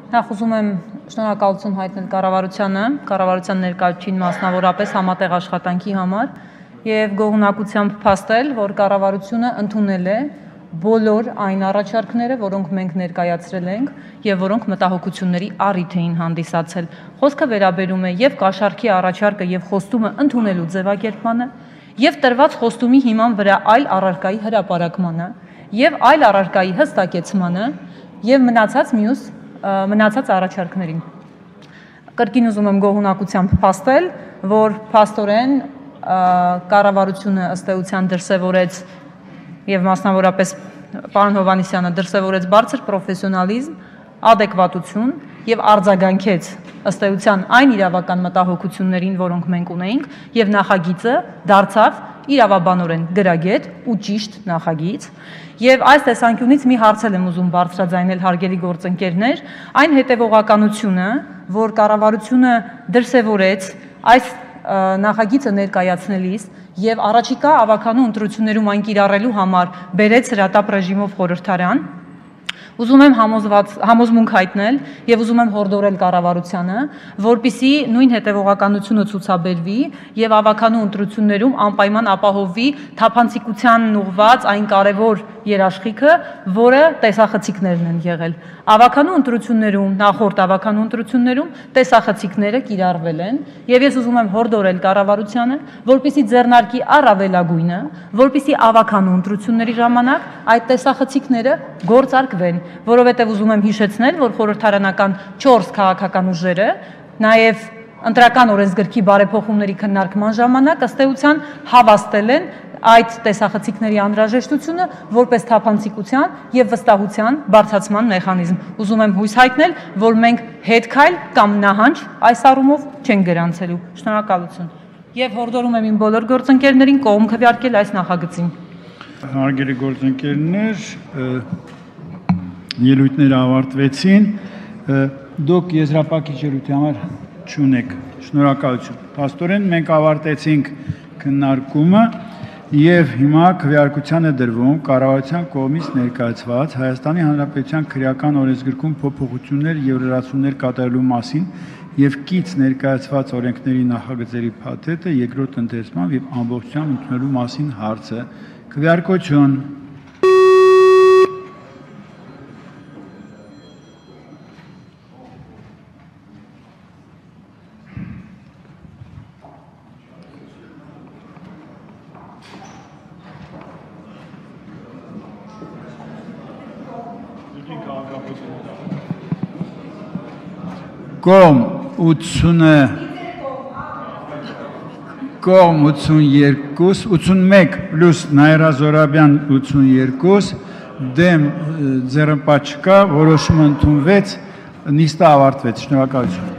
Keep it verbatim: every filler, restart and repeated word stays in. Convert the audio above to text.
Նախ ուզում եմ շնորհակալություն հայտնել կառավարությանը, կառավարության ներկայացուցիչին մասնավորապես համատեղ աշխատանքի համար եւ գոհունակությամբ փաստել, որ կառավարությունը ընդունել է բոլոր այն առաջարկները, որոնք մենք ներկայացրել ենք եւ որոնք մտահոգությունների առիթ էին հանդիսացել։ Խոսքը վերաբերում է եւ կաշառքի առաջարկը եւ խոստումը ընդունելու ձևակերպմանը, եւ տրված խոստումի հիման վրա այլ առարկայի հրապարակմանը, եւ այլ առարկայի հստակեցմանը եւ մնացած մյուս մնացած առաջարկներին։ Կրկին ուզում եմ գոհունակությամբ փաստել, որ փաստորեն կառավարությունը ըստ էության դրսևորեց եւ մասնավորապես պարոն Հովհաննիսյանը դրսևորեց բարձր պրոֆեսիոնալիզմ, ադեկվատություն եւ արձագանքեց ըստ էության այն իրավական մտահոգություններին, որոնք մենք ունեինք, եւ նախագիծը դարձավ իրավաբանորեն գրագետ ու ճիշտ նախագիծ։ Եվ այս տեսանկյունից մի հարց եմ ուզում բարձրաձայնել, հարգելի գործընկերներ, այն հետևողականությունը, որ կառավարությունը դրսևորեց այս նախագիծը ներկայացնելիս եւ առաջիկա ավականու ընտրություններում այն կիրառելու համար բերեց հրատապ ռեժիմով խորհրդարան, ուզում եմ համոզմունք հայտնել եւ ուզում եմ հորդորել կառավարությանը, որպիսի նույն հետևողականությունը ցուցաբերվի եւ ավականու ընտրություններում անպայման ապահովվի թափանցիկությանն ուղղված այն կարեւոր երաշխիքը, որը տեսախցիկներն են եղել։ Ավականու ընտրություններում, նախորդ ավականու ընտրություններում տեսախցիկները կիրառվել են եւ ես ուզում եմ հորդորել կառավարությանը, որպիսի ձեռնարկի առավելագույնը, որպիսի ավականու ընտրությունների ժամանակ այդ տեսախցիկները գործարկվեն, որովհետեւ ուզում եմ հիշեցնել, որ խորհրդարանական չորս քաղաքական ուժերը նաեւ ընտրական օրենսգրքի բարեփոխումների քննարկման ժամանակ ըստ էության հավաստել են այդ տեսախցիկների անհրաժեշտությունը որպես թափանցիկության եւ վստահության բարձրացման մեխանիզմ։ Ուզում եմ հույս հայտնել, որ մենք հետքայլ կամ նահանջ այս առումով չենք գրանցելու։ Շնորհակալություն։ Եվ հորդորում եմ իմ բոլոր գործընկերներին կողմ քվեարկել այս նախագծին։ Հարգելի գործընկերներ, ելույթները ավարտվեցին։ Դուք եզրափակիչ ելույթի համար չունեք։ Շնորհակալություն։ Փաստորեն մենք ավարտեցինք քննարկումը եւ հիմա քվեարկության է դրվում կառավարության կողմից ներկայացված Հայաստանի Հանրապետության քրեական օրենսգրքում փոփոխություններ եւ լրացումներ կատարելու մասին եւ կից ներկայացված օրենքների նախագծերի փաթեթը երկրորդ ընթերցման եւ ամբողջությամբ ընդունելու մասին հարցը։ Քվեարկություն։ Կողմ ութսուն կողմ ութսունյոթ ութսունմեկ պլյուս Նաիրա Զոհրաբյան ութսունյոթ դեմ ձեռնպատ չկա, որոշումը ընդունվեց, նիստը ավարտվեց։ Շնորհակալություն։